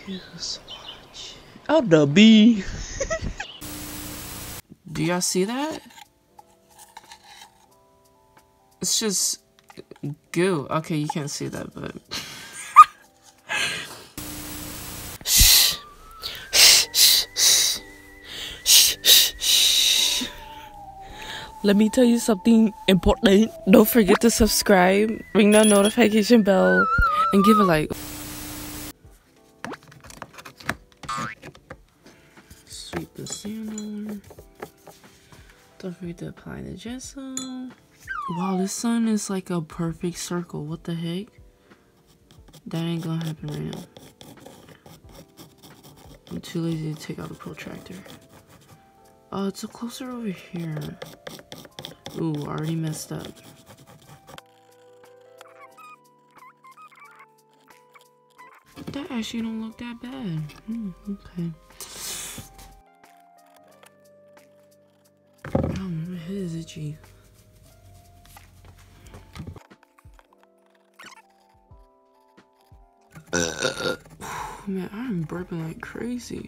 Yes, watch. Oh, the bee. Do y'all see that? It's just goo. Okay, you can't see that, but let me tell you something important. Don't forget to subscribe, ring the notification bell, and give a like. Sweep the sand. Don't forget to apply the gesso. Wow, this sun is like a perfect circle. What the heck? That ain't gonna happen right now. I'm too lazy to take out the protractor. Oh, it's closer over here. Ooh, already messed up. That actually don't look that bad. Okay. Oh, my head is itchy. Man, I'm burping like crazy.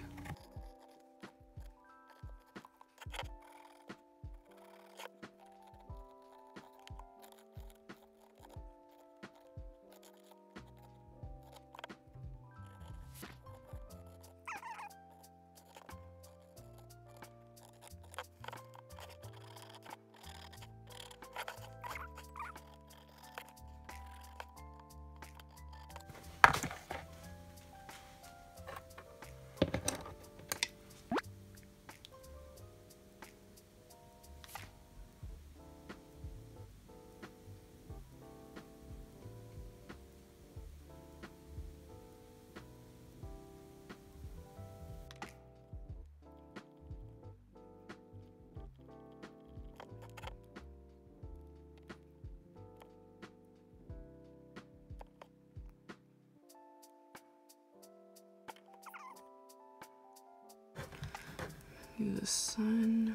The sun.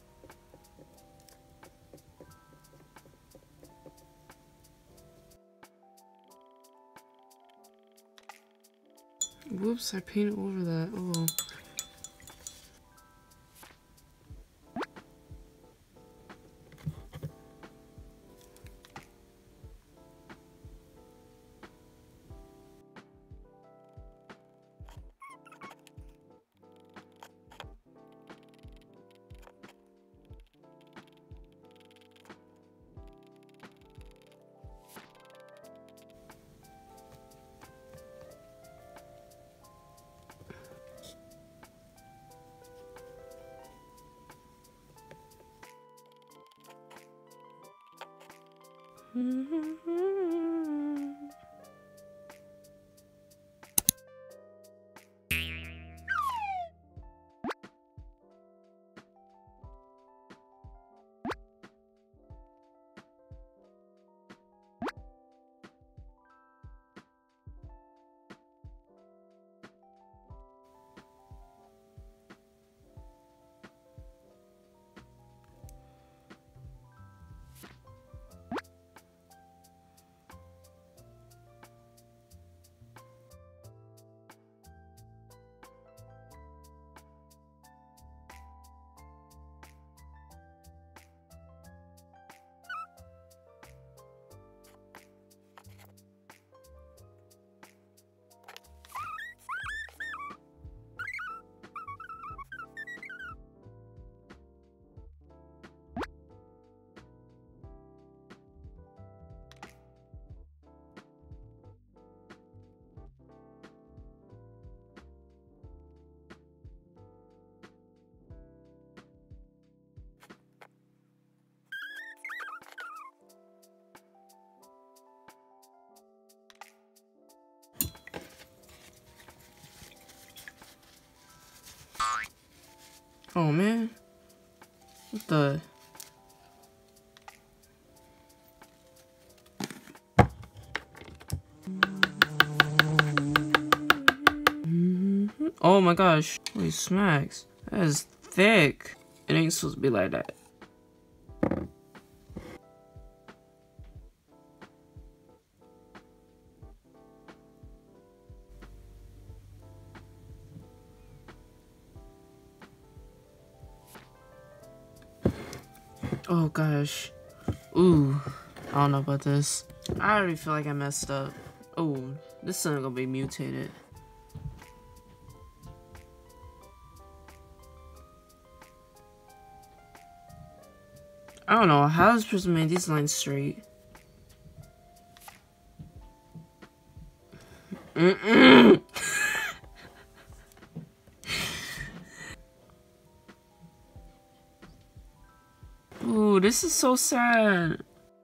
Whoops, I painted over that. Oh. Oh man. What the? Oh my gosh. Holy smacks. That is thick. It ain't supposed to be like that. Oh gosh. Ooh. I don't know about this. I already feel like I messed up. Oh, this is gonna be mutated. I don't know. How does this person made these lines straight? Mm-mm. Ooh, this is so sad.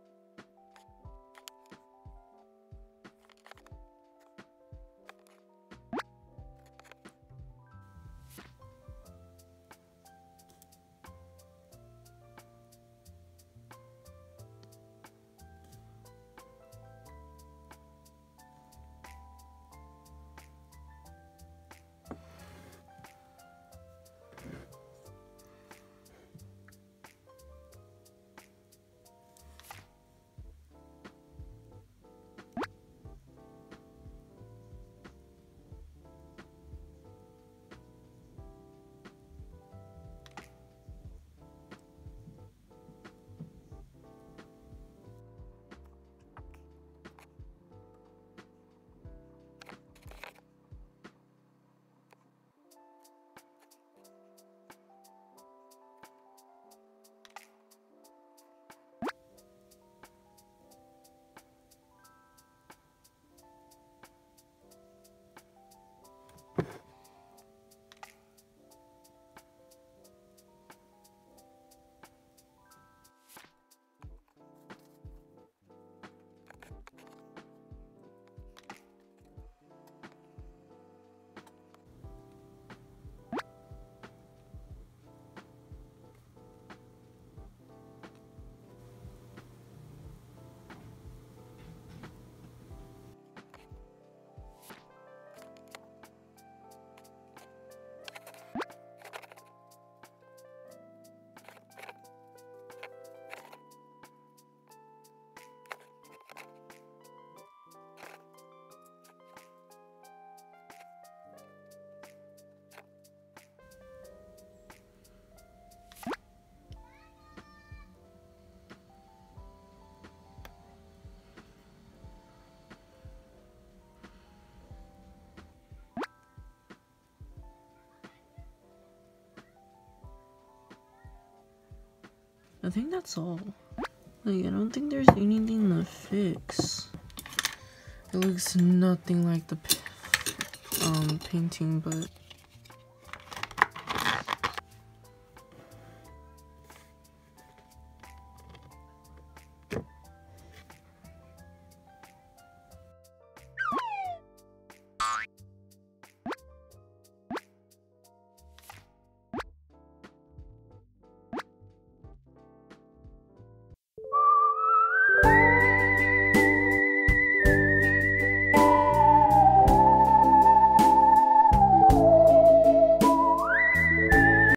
I think that's all. Like, I don't think there's anything to fix. It looks nothing like the painting, but